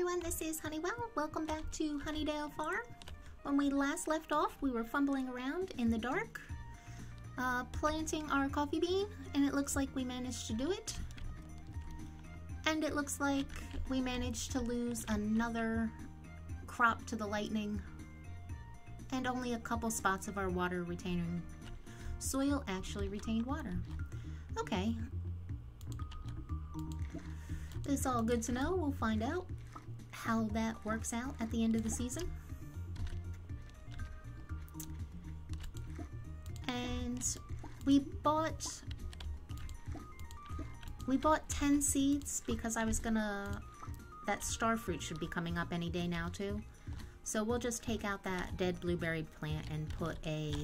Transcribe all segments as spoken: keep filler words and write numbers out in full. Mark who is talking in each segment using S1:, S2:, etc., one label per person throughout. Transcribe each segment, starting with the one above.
S1: everyone, this is Honeywell. Welcome back to Honeydale Farm. When we last left off, we were fumbling around in the dark, uh, planting our coffee bean, and it looks like we managed to do it. And it looks like we managed to lose another crop to the lightning, and only a couple spots of our water retaining soil actually retained water. Okay. It's all good to know. We'll find out how that works out at the end of the season. And we bought we bought ten seeds because I was gonna that star fruit should be coming up any day now too. So we'll just take out that dead blueberry plant and put a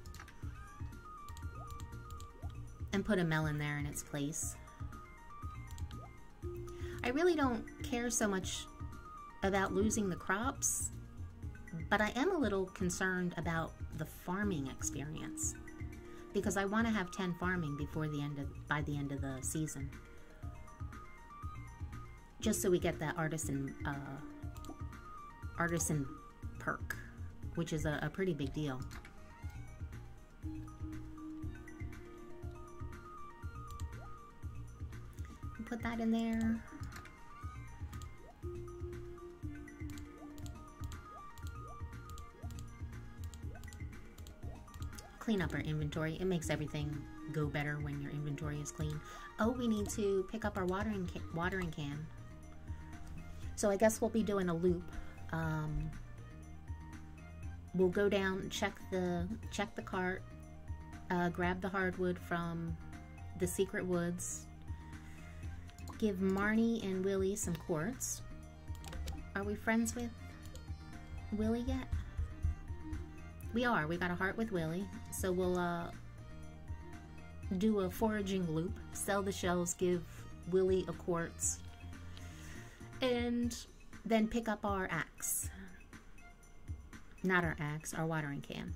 S1: and put a melon there in its place. I really don't care so much about losing the crops, but I am a little concerned about the farming experience because I want to have ten farming before the end of by the end of the season, just so we get that artisan uh, artisan perk, which is a, a pretty big deal. Put that in there. Clean up our inventory. It makes everything go better when your inventory is clean. Oh, we need to pick up our watering can, watering can. So I guess we'll be doing a loop. Um, we'll go down, check the check the cart, uh, grab the hardwood from the secret woods. Give Marnie and Willie some quartz. Are we friends with Willie yet? We are. We got a heart with Willie. So we'll uh, do a foraging loop, sell the shells, give Willie a quartz, and then pick up our axe. Not our axe, our watering can.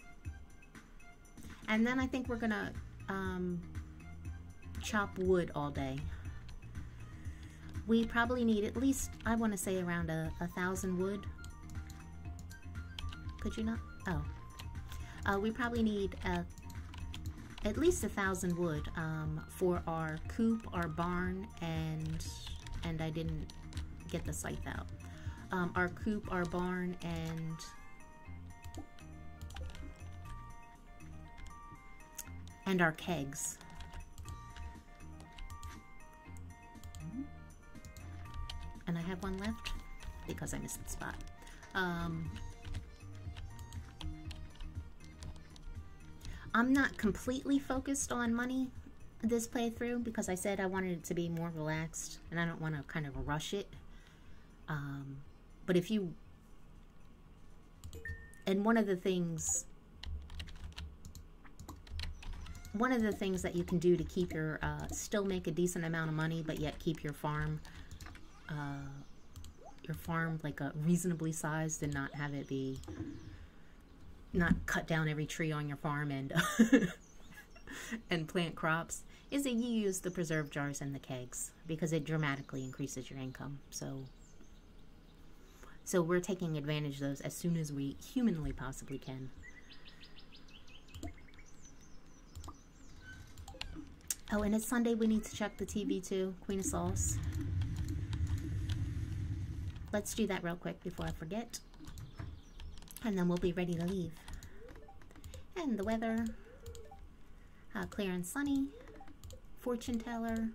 S1: And then I think we're gonna um, chop wood all day. We probably need at least, I want to say around a, a thousand wood. Could you not? Oh. Uh, we probably need a, at least a thousand wood um, for our coop, our barn, and and I didn't get the scythe out. Um, our coop, our barn, and and our kegs. And I have one left because I missed the spot. Um, I'm not completely focused on money this playthrough because I said I wanted it to be more relaxed and I don't want to kind of rush it. Um, but if you... And one of the things... One of the things that you can do to keep your... Uh, still make a decent amount of money but yet keep your farm... Uh, your farm like a reasonably sized and not have it be not cut down every tree on your farm and and plant crops is that you use the preserve jars and the kegs because it dramatically increases your income. So so we're taking advantage of those as soon as we humanly possibly can. Oh, and it's Sunday. We need to check the T V too. Queen of Sauce. Let's do that real quick before I forget. And then we'll be ready to leave. And the weather. Uh, clear and sunny. Fortune teller.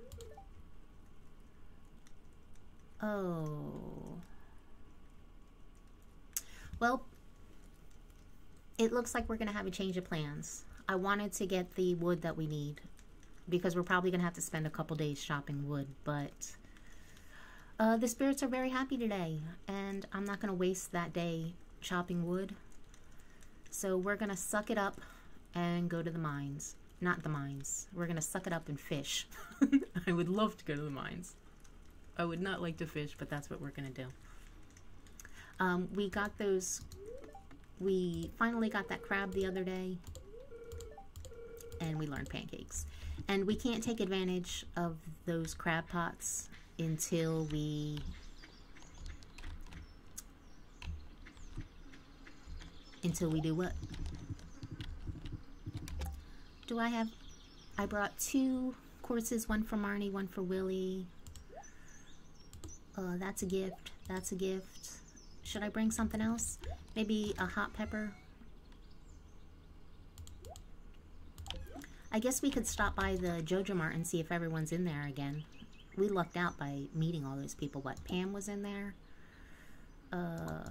S1: Oh. Well, it looks like we're going to have a change of plans. I wanted to get the wood that we need because we're probably going to have to spend a couple days shopping wood, but... Uh, the spirits are very happy today, and I'm not going to waste that day chopping wood. So we're going to suck it up and go to the mines. Not the mines. We're going to suck it up and fish. I would love to go to the mines. I would not like to fish, but that's what we're going to do. Um, we got those... We finally got that crab the other day, and we learned pancakes. And we can't take advantage of those crab pots until we Until we do what? Do I have... I brought two courses, one for Marnie, one for Willie. Uh, that's a gift. That's a gift. Should I bring something else? Maybe a hot pepper? I guess we could stop by the Jojo Mart and see if everyone's in there again. We lucked out by meeting all those people. What, Pam was in there? Uh,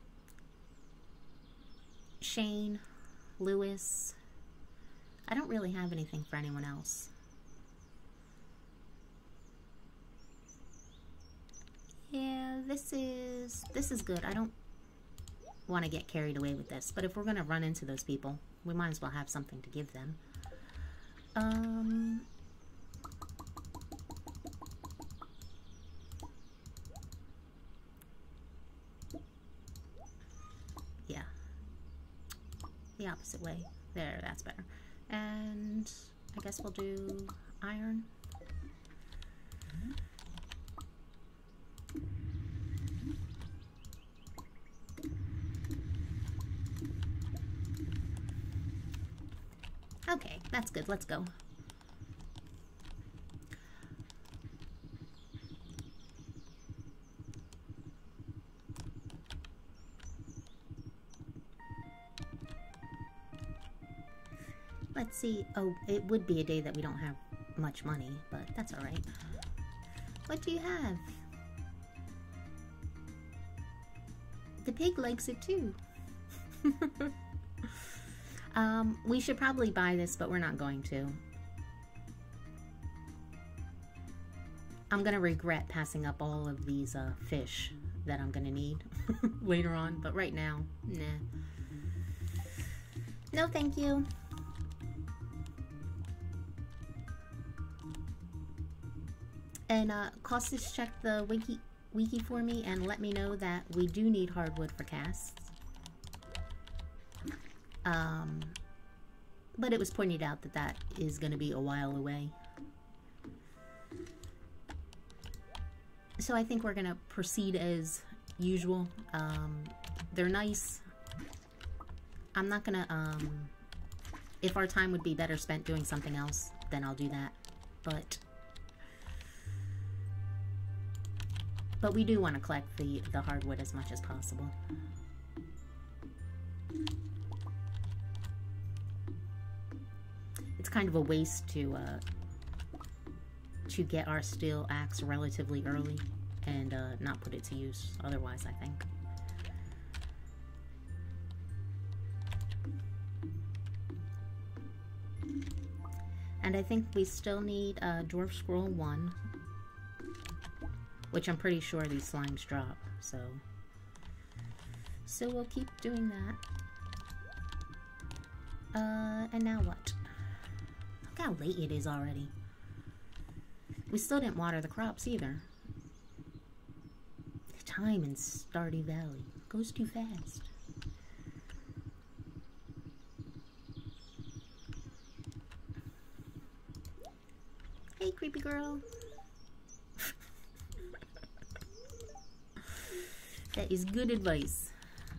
S1: Shane, Lewis. I don't really have anything for anyone else. Yeah, this is this is good. I don't want to get carried away with this, but if we're gonna run into those people, we might as well have something to give them. Um, yeah, the opposite way. There, that's better. And I guess we'll do iron. Okay, that's good. Let's go. Let's see. Oh, it would be a day that we don't have much money, but that's all right. What do you have? The pig likes it too. Um, we should probably buy this, but we're not going to. I'm gonna regret passing up all of these uh, fish that I'm gonna need later on, but right now, nah. No, thank you. And uh, Costas, check the wiki, wiki for me and let me know that we do need hardwood for casts. Um, but it was pointed out that that is going to be a while away. So I think we're going to proceed as usual. Um, they're nice. I'm not going to, um, if our time would be better spent doing something else, then I'll do that. But, but we do want to collect the, the hardwood as much as possible. It's kind of a waste to uh, to get our steel axe relatively early and uh, not put it to use otherwise, I think. And I think we still need uh, Dwarf Scroll one, which I'm pretty sure these slimes drop, so so we'll keep doing that. Uh, and now what? Look how late it is already. We still didn't water the crops either. The time in Stardew Valley goes too fast. Hey, creepy girl. That is good advice.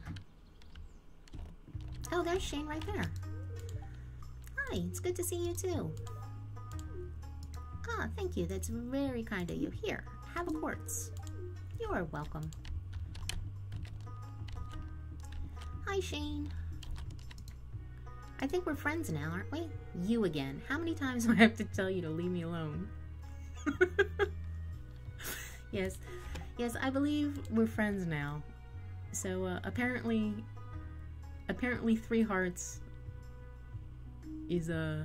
S1: Oh, there's Shane right there. Hi, it's good to see you too. Ah, thank you. That's very kind of you. Here, have a quartz. You are welcome. Hi, Shane. I think we're friends now, aren't we? You again. How many times do I have to tell you to leave me alone? Yes. Yes, I believe we're friends now. So, uh, apparently... Apparently three hearts is, uh...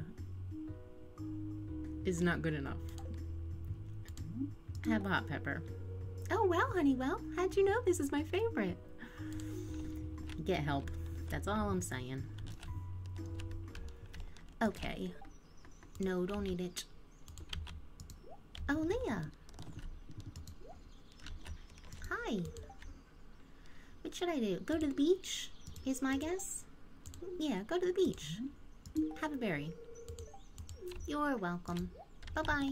S1: is not good enough. Have a hot pepper. Oh, wow, Honeywell. How'd you know this is my favorite? Get help. That's all I'm saying. Okay. No, don't eat it. Oh, Leah. Hi. What should I do? Go to the beach? Is my guess? Yeah, go to the beach. Have a berry. You're welcome. Bye-bye.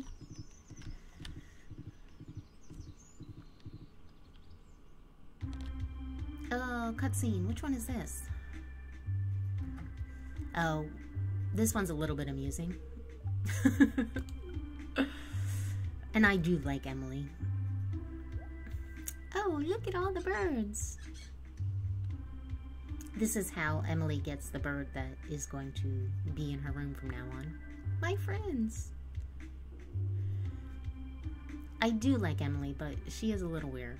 S1: Oh, cutscene. Which one is this? Oh, this one's a little bit amusing. And I do like Emily. Oh, look at all the birds. This is how Emily gets the bird that is going to be in her room from now on. My friends. I do like Emily, but she is a little weird.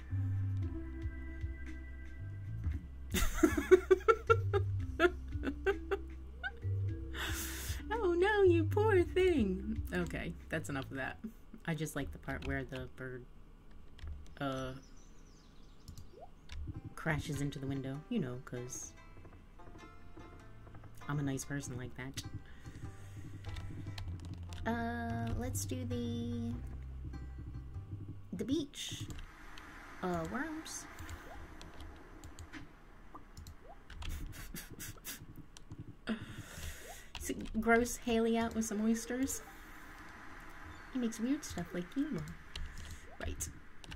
S1: Oh no, you poor thing. Okay, that's enough of that. I just like the part where the bird uh crashes into the window, you know, because I'm a nice person like that. Uh, let's do the the beach. Uh, worms. So gross Haley out with some oysters. He makes weird stuff like you will. Right.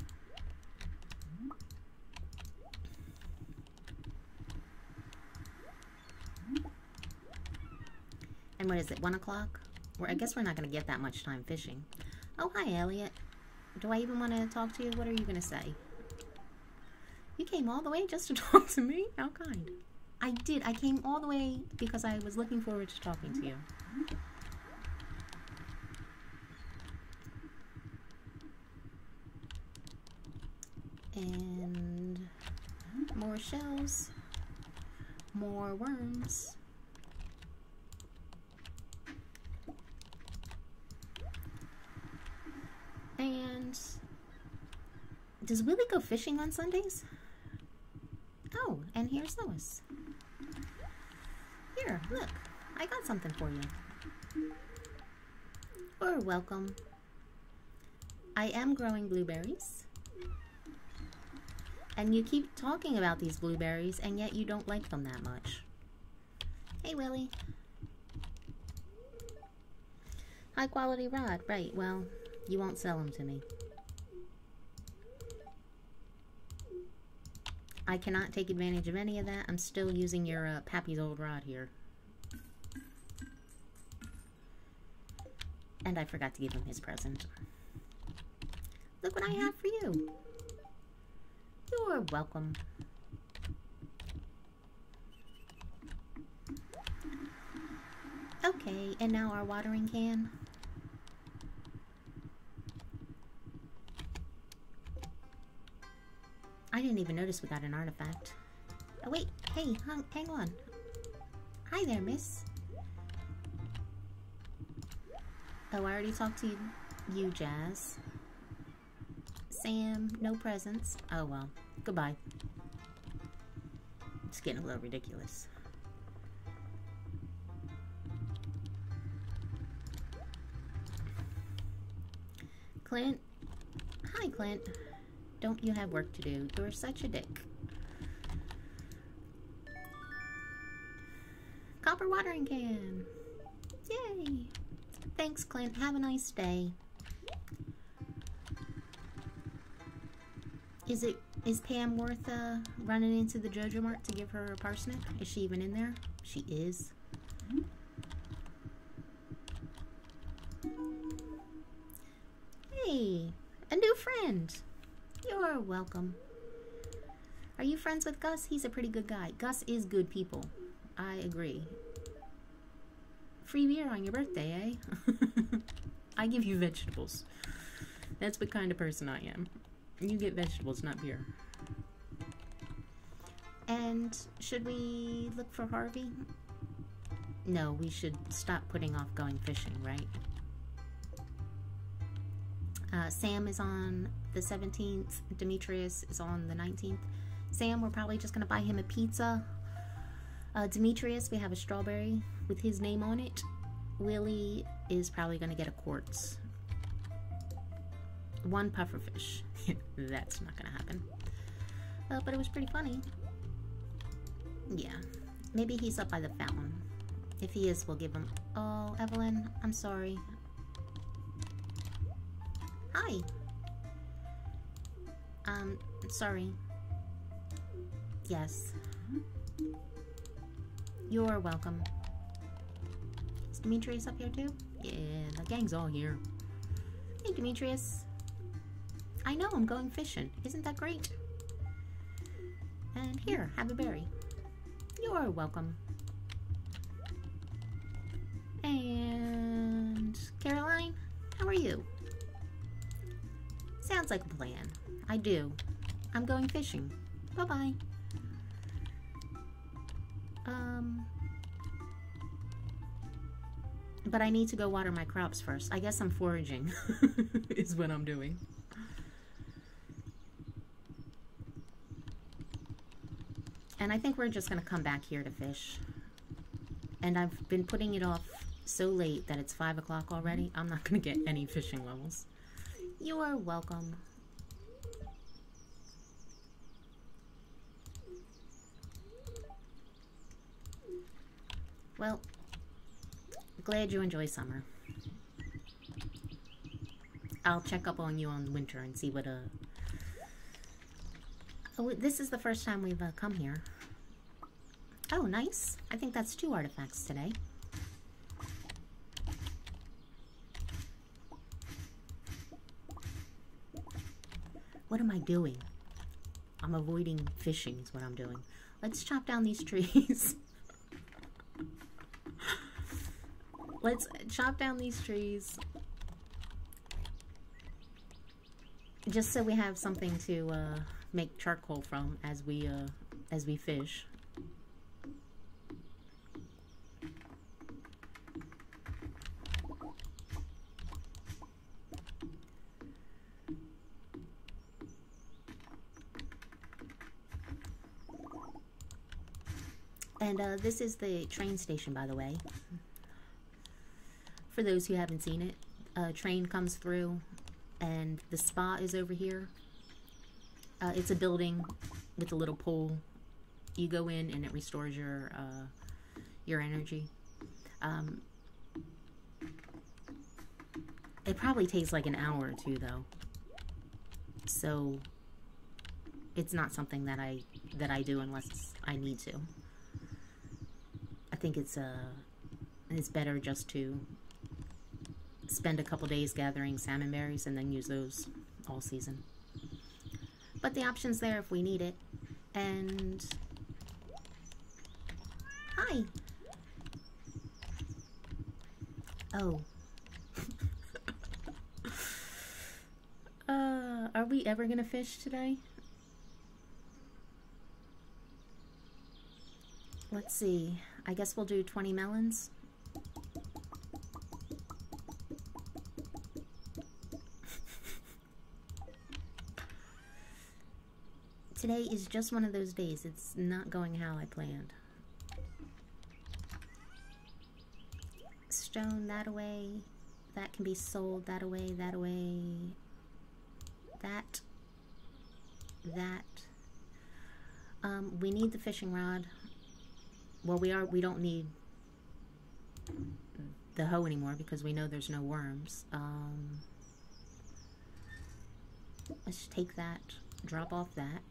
S1: And what is it, one o'clock? I guess we're not going to get that much time fishing. Oh, hi, Elliot. Do I even want to talk to you? What are you going to say? You came all the way just to talk to me? How kind. I did. I came all the way because I was looking forward to talking to you. And more shells. More worms. And does Willie go fishing on Sundays? Oh, and here's Lois. Here, look, I got something for you. You're welcome. I am growing blueberries. And you keep talking about these blueberries, and yet you don't like them that much. Hey, Willie. High quality rod, right, well, you won't sell them to me. I cannot take advantage of any of that. I'm still using your uh, Pappy's old rod here. And I forgot to give him his present. Look what I have for you. You're welcome. Okay, and now our watering can. I didn't even notice we got an artifact. Oh wait, hey, hang, hang on. Hi there, miss. Oh, I already talked to you, you Jazz. Sam, no presents. Oh well, goodbye. It's getting a little ridiculous. Clint. Hi, Clint. Don't you have work to do? You're such a dick. Copper watering can. Yay. Thanks, Clint. Have a nice day. Is it is Pam worth uh, running into the Jojo Mart to give her a parsnip? Is she even in there? She is. Hey, a new friend. You're welcome. Are you friends with Gus? He's a pretty good guy. Gus is good people. I agree. Free beer on your birthday, eh? I give you vegetables. That's what kind of person I am. You get vegetables, not beer. And should we look for Harvey? No, we should stop putting off going fishing, right? Uh, Sam is on the seventeenth. Demetrius is on the nineteenth. Sam, we're probably just going to buy him a pizza. Uh, Demetrius, we have a strawberry with his name on it. Willie is probably going to get a quartz. One pufferfish. That's not going to happen. Uh, but it was pretty funny. Yeah. Maybe he's up by the fountain. If he is, we'll give him... Oh, Evelyn, I'm sorry. Hi. Um, sorry. Yes. You're welcome. Is Demetrius up here too? Yeah, the gang's all here. Hey, Demetrius. I know, I'm going fishing. Isn't that great? And here, have a berry. You're welcome. And Caroline, how are you? Sounds like a plan. I do. I'm going fishing. Bye-bye. Um, but I need to go water my crops first. I guess I'm foraging is what I'm doing. And I think we're just going to come back here to fish. And I've been putting it off so late that it's five o'clock already. I'm not going to get any fishing levels. You are welcome. Well, glad you enjoy summer. I'll check up on you on winter and see what uh oh, this is the first time we've uh, come here. Oh, nice. I think that's two artifacts today. What am I doing? I'm avoiding fishing is what I'm doing. Let's chop down these trees. Let's chop down these trees. Just so we have something to uh, make charcoal from as we uh, as we fish. And uh, this is the train station, by the way. For those who haven't seen it, a train comes through and the spa is over here. Uh, it's a building with a little pool. You go in and it restores your uh, your energy. Um, it probably takes like an hour or two though. So it's not something that I that I do unless I need to. I think it's uh it's better just to spend a couple days gathering salmon berries and then use those all season. But the option's there if we need it. And hi. Oh. uh, are we ever gonna fish today? Let's see. I guess we'll do twenty melons. Today is just one of those days. It's not going how I planned. Stone that away. That can be sold that away, that away. That. That. Um, we need the fishing rod. Well, we are. We don't need the hoe anymore because we know there's no worms. Um, let's take that. Drop off that.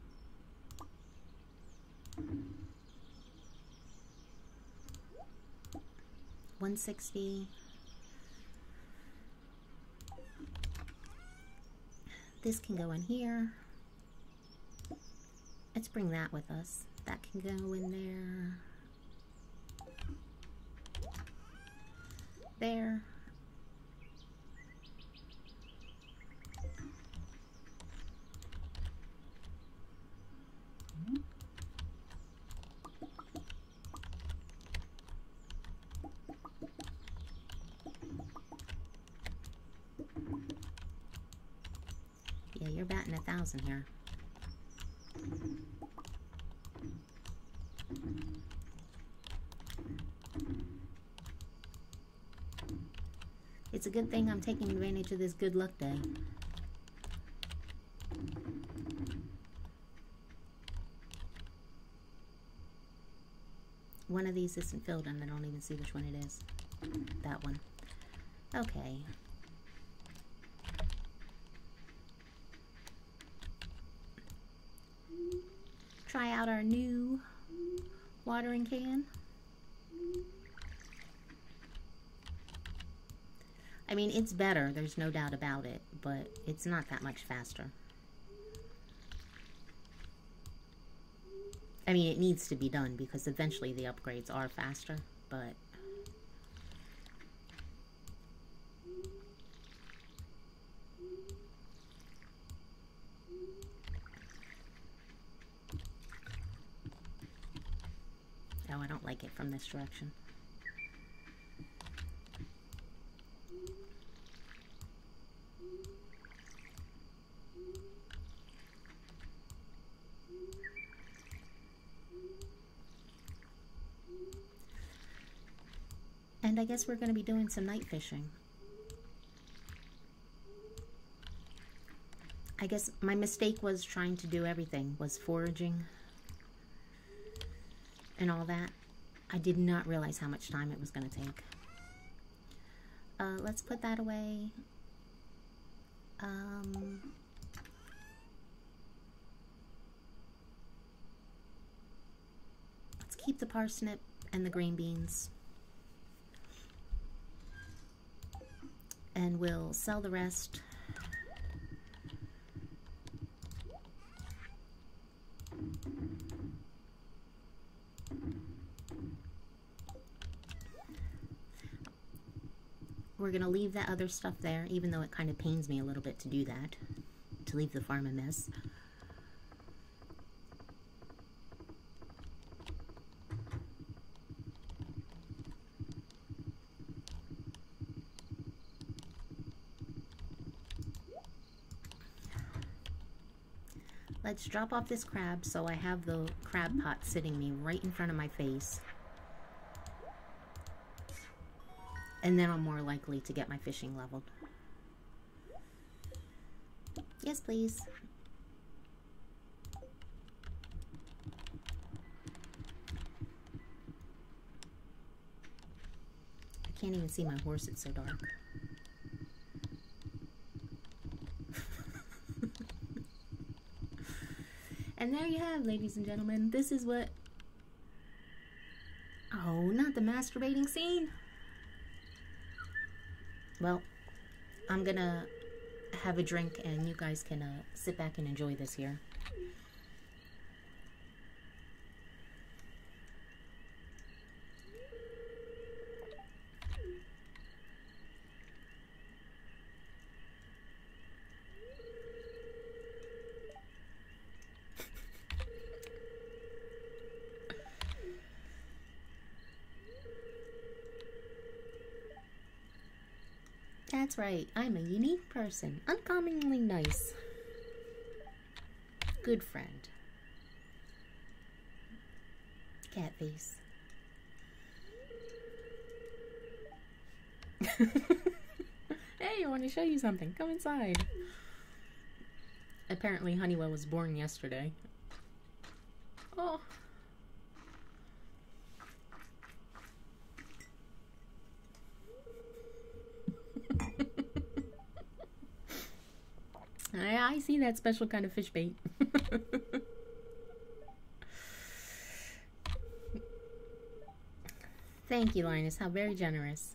S1: one sixty. This can go in here. Let's bring that with us. That can go in there. There. Yeah, you're batting a thousand here. It's a good thing I'm taking advantage of this good luck day. One of these isn't filled and I don't even see which one it is. That one. Okay. Try out our new watering can. I mean, it's better, there's no doubt about it, but it's not that much faster. I mean, it needs to be done because eventually the upgrades are faster, but... Oh, I don't like it from this direction. And I guess we're going to be doing some night fishing. I guess my mistake was trying to do everything, was foraging and all that. I did not realize how much time it was going to take. Uh, let's put that away. Um, let's keep the parsnip and the green beans. And we'll sell the rest. We're going to leave that other stuff there, even though it kind of pains me a little bit to do that, to leave the farm a mess. Let's drop off this crab so I have the crab pot sitting me right in front of my face. And then I'm more likely to get my fishing leveled. Yes, please. I can't even see my horse, it's so dark. And there you have, ladies and gentlemen, this is what... Oh, not the masturbating scene. Well, I'm gonna have a drink and you guys can uh, sit back and enjoy this here. That's right, I'm a unique person, uncommonly nice. Good friend. Cat face. Hey, I want to show you something. Come inside. Apparently Honeywell was born yesterday. Oh. I, I see that special kind of fish bait. Thank you, Linus. How very generous.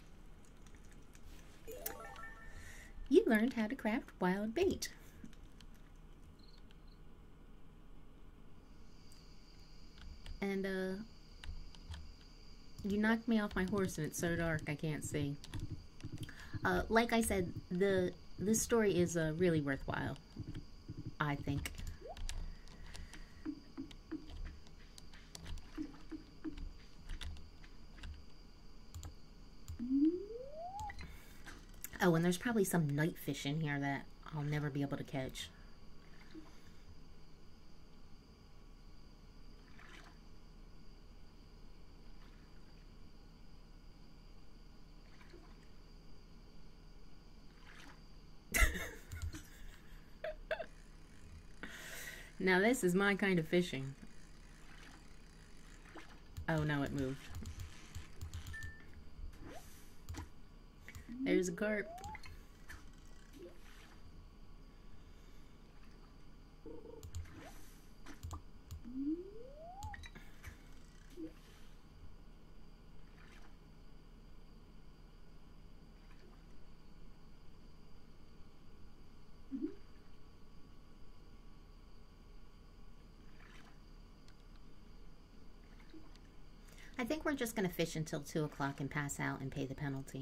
S1: You learned how to craft wild bait. And, uh, you knocked me off my horse and it's so dark I can't see. Uh, like I said, the this story is uh, really worthwhile, I think. Oh, and there's probably some night fish in here that I'll never be able to catch. Now this is my kind of fishing. Oh no, it moved. There's a carp. I think we're just going to fish until two o'clock and pass out and pay the penalty.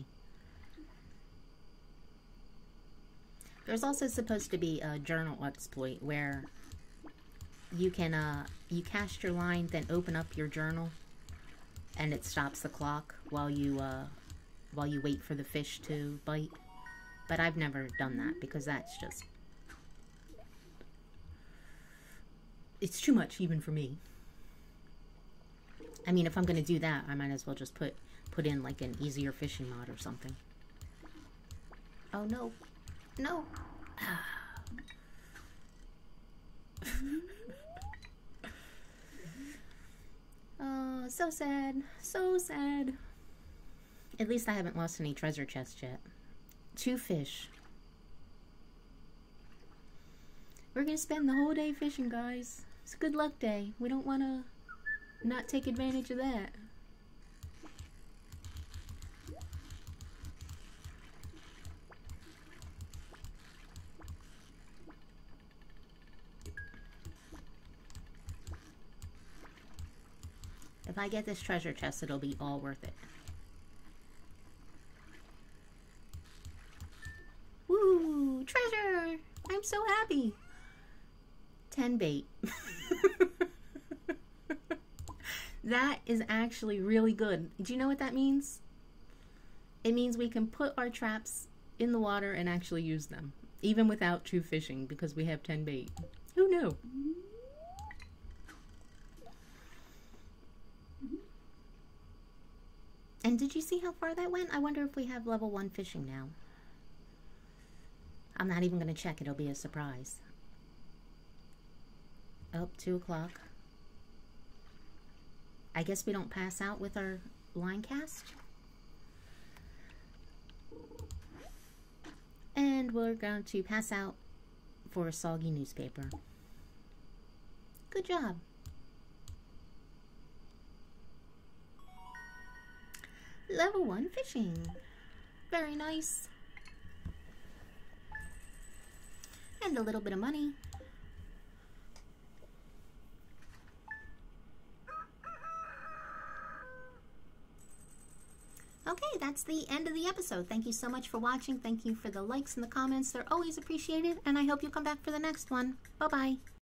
S1: There's also supposed to be a journal exploit where you can, uh, you cast your line, then open up your journal, and it stops the clock while you, uh, while you wait for the fish to bite. But I've never done that because that's just, it's too much even for me. I mean, if I'm going to do that, I might as well just put, put in like an easier fishing mod or something. Oh no. No. Oh, so sad. So sad. At least I haven't lost any treasure chests yet. Two fish. We're gonna spend the whole day fishing, guys. It's a good luck day. We don't want to not take advantage of that. If I get this treasure chest, it'll be all worth it. Woo! Treasure! I'm so happy! ten bait. That is actually really good. Do you know what that means? It means we can put our traps in the water and actually use them. Even without true fishing, because we have ten bait. Who knew? And did you see how far that went? I wonder if we have level one fishing now. I'm not even going to check. It'll be a surprise. Oh, two o'clock. I guess we don't pass out with our line cast. And we're going to pass out for a soggy newspaper. Good job. Level one fishing. Very nice. And a little bit of money. Okay, that's the end of the episode. Thank you so much for watching. Thank you for the likes and the comments. They're always appreciated. And I hope you come back for the next one. Bye-bye.